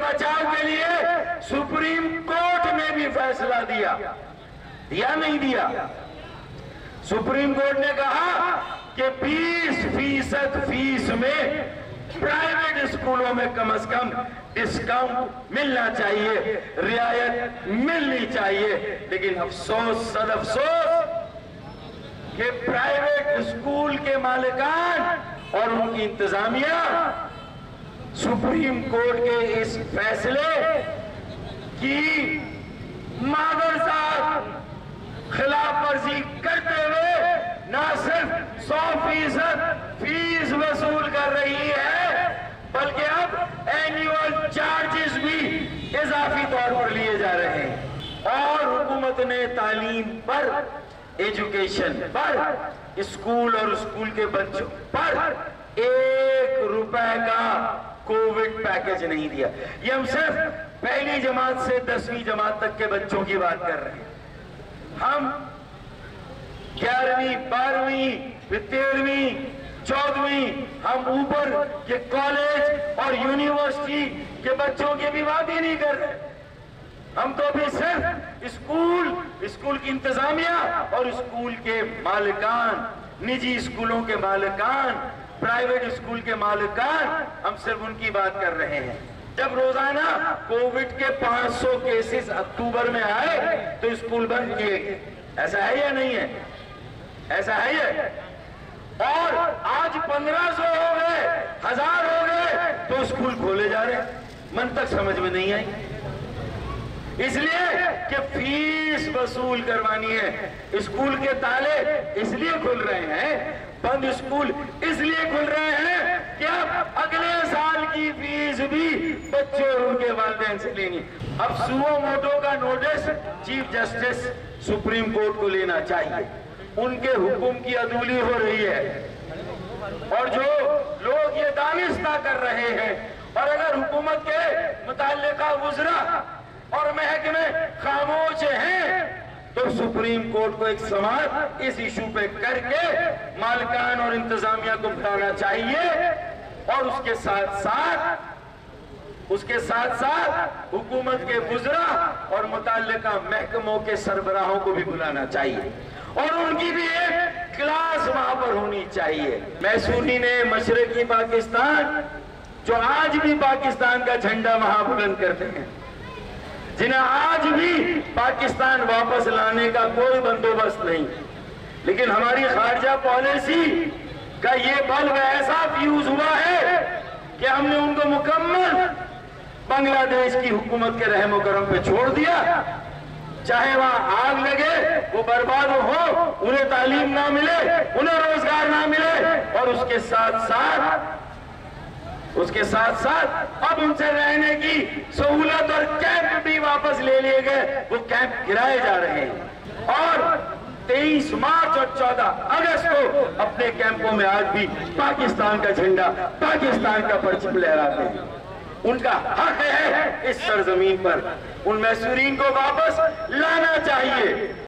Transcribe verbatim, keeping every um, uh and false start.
बचाव के लिए सुप्रीम कोर्ट ने भी फैसला दिया दिया नहीं दिया। सुप्रीम कोर्ट ने कहा कि बीस फीसद फीस में प्राइवेट स्कूलों में कम से कम डिस्काउंट मिलना चाहिए, रियायत मिलनी चाहिए। लेकिन अफसोस सद अफसोस कि प्राइवेट स्कूल के मालिकान और उनकी इंतजामिया सुप्रीम कोर्ट के इस फैसले की मादर साहब खिलाफ वर्जी करते हुए न सिर्फ सौ फीसद फीस वसूल कर रही है, बल्कि अब एनुअल चार्जेस भी इजाफी तौर पर लिए जा रहे हैं। और हुकूमत ने तालीम पर, एजुकेशन पर, स्कूल और स्कूल के बच्चों पर एक रुपए का कोविड पैकेज नहीं दिया। ये हम सिर्फ पहली जमात से दसवीं जमात तक के बच्चों की बात कर रहे हैं। हम ग्यारहवीं, बारहवीं, तेरहवीं, चौदहवीं, हम ऊपर के कॉलेज और यूनिवर्सिटी के बच्चों की भी बात ही नहीं कर रहे। हम तो भी सिर्फ स्कूल, स्कूल की इंतजामिया और स्कूल के मालिकान, निजी स्कूलों के मालिकान, प्राइवेट स्कूल के मालिकान, हम सिर्फ उनकी बात कर रहे हैं। जब रोजाना कोविड के पाँच सौ केसेस अक्टूबर में आए तो स्कूल बंद किए गए। ऐसा है या नहीं है? ऐसा है ये? और आज पंद्रह सौ हो गए, हजार हो गए तो स्कूल खोले जा रहे। मन तक समझ में नहीं आई। इसलिए कि फीस वसूल करवानी है। स्कूल के ताले इसलिए खुल रहे हैं, बंद स्कूल इसलिए खुल रहे हैं कि अब अगले साल की फीस भी बच्चों और उनके वालिदैन से लेनी। अब सुओ मोटो का notice chief justice supreme court को लेना चाहिए। उनके हुक्म की अदूली हो रही है और जो लोग ये दानिस्ता कर रहे हैं, और अगर हुकूमत के मुताल्लिका वुज़रा और महकमे खामोश हैं तो सुप्रीम कोर्ट को एक समाअत इस इशू पे करके मालिकान और इंतजामिया को बुलाना चाहिए और उसके साथ साथ उसके साथ साथ हुकूमत के वुज़रा और मुताल्लिका महकमों के सरबराहों को भी बुलाना चाहिए और उनकी भी एक क्लास वहां पर होनी चाहिए। मैसूरी ने मशरकी पाकिस्तान, जो आज भी पाकिस्तान का झंडा वहां बुलंद करते हैं, जिन्हें आज भी पाकिस्तान वापस लाने का कोई बंदोबस्त नहीं, लेकिन हमारी खारजा पॉलिसी का ये बल्ब ऐसा फ्यूज हुआ है कि हमने उनको मुकम्मल बांग्लादेश की हुकूमत के रहमो करम पे छोड़ दिया। चाहे वहां आग लगे, वो बर्बाद हो, उन्हें तालीम ना मिले, उन्हें रोजगार ना मिले, और उसके साथ साथ उसके साथ साथ अब उनसे रहने की सहूलत और कैंप भी वापस ले लिए गए। वो कैंप गिराए जा रहे हैं और तेईस मार्च और चौदह अगस्त को अपने कैंपों में आज भी पाकिस्तान का झंडा, पाकिस्तान का परचम लहराते हैं। उनका हक है इस सरजमीन पर। उन मैसूरीन को वापस लाना चाहिए।